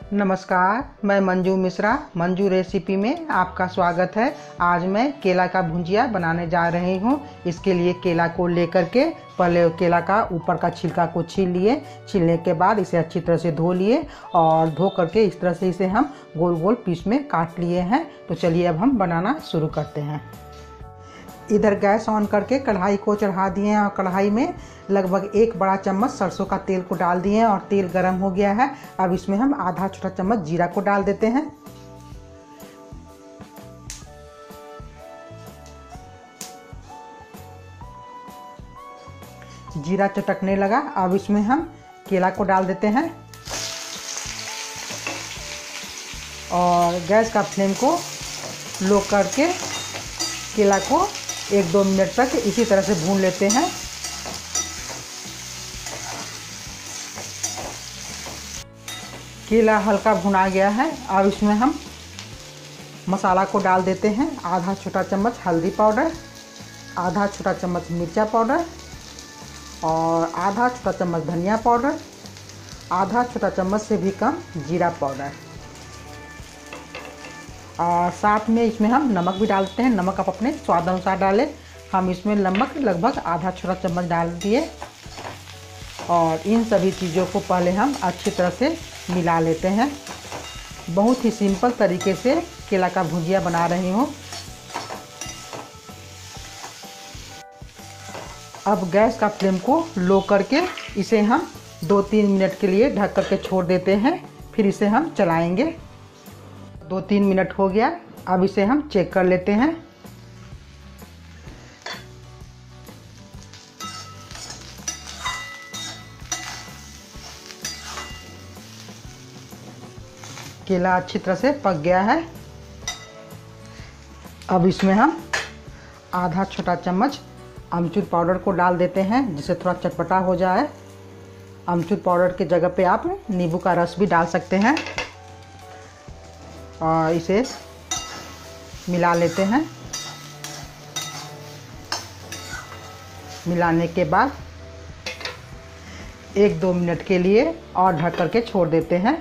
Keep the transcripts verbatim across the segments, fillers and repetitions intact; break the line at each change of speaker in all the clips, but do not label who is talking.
नमस्कार, मैं मंजू मिश्रा। मंजू रेसिपी में आपका स्वागत है। आज मैं केला का भुंजिया बनाने जा रही हूँ। इसके लिए केला को लेकर के पहले केला का ऊपर का छिलका को छील लिए। छीलने के बाद इसे अच्छी तरह से धो लिए और धो करके इस तरह से इसे हम गोल गोल पीस में काट लिए हैं। तो चलिए अब हम बनाना शुरू करते हैं। इधर गैस ऑन करके कढ़ाई को चढ़ा दिए हैं और कढ़ाई में लगभग एक बड़ा चम्मच सरसों का तेल को डाल दिए हैं और तेल गर्म हो गया है। अब इसमें हम आधा छोटा चम्मच जीरा को डाल देते हैं। जीरा चटकने लगा, अब इसमें हम केला को डाल देते हैं और गैस का फ्लेम को लो करके केला को एक दो मिनट तक इसी तरह से भून लेते हैं। केला हल्का भुना गया है। अब इसमें हम मसाला को डाल देते हैं। आधा छोटा चम्मच हल्दी पाउडर, आधा छोटा चम्मच मिर्चा पाउडर और आधा छोटा चम्मच धनिया पाउडर, आधा छोटा चम्मच से भी कम जीरा पाउडर और साथ में इसमें हम नमक भी डालते हैं। नमक आप अपने स्वाद अनुसार डालें। हम इसमें नमक लगभग आधा छोटा चम्मच डाल दिए और इन सभी चीज़ों को पहले हम अच्छी तरह से मिला लेते हैं। बहुत ही सिंपल तरीके से केला का भुजिया बना रही हूँ। अब गैस का फ्लेम को लो करके इसे हम दो तीन मिनट के लिए ढक करके छोड़ देते हैं। फिर इसे हम चलाएंगे। दो तीन मिनट हो गया। अब इसे हम चेक कर लेते हैं। केला अच्छी तरह से पक गया है। अब इसमें हम आधा छोटा चम्मच अमचूर पाउडर को डाल देते हैं जिससे थोड़ा चटपटा हो जाए। अमचूर पाउडर की जगह पे आप नींबू का रस भी डाल सकते हैं और इसे मिला लेते हैं। मिलाने के बाद एक दो मिनट के लिए और ढक करके छोड़ देते हैं।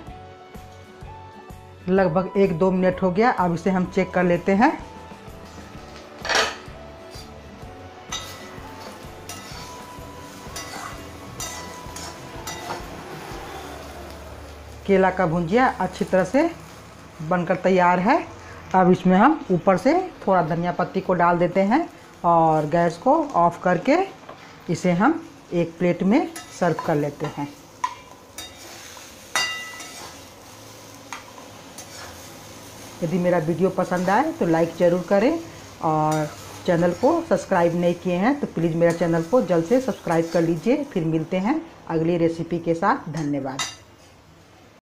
लगभग एक दो मिनट हो गया। अब इसे हम चेक कर लेते हैं। केला का भुंजिया अच्छी तरह से बनकर तैयार है। अब इसमें हम ऊपर से थोड़ा धनिया पत्ती को डाल देते हैं और गैस को ऑफ करके इसे हम एक प्लेट में सर्व कर लेते हैं। यदि मेरा वीडियो पसंद आए तो लाइक ज़रूर करें और चैनल को सब्सक्राइब नहीं किए हैं तो प्लीज़ मेरा चैनल को जल्द से सब्सक्राइब कर लीजिए। फिर मिलते हैं अगली रेसिपी के साथ। धन्यवाद।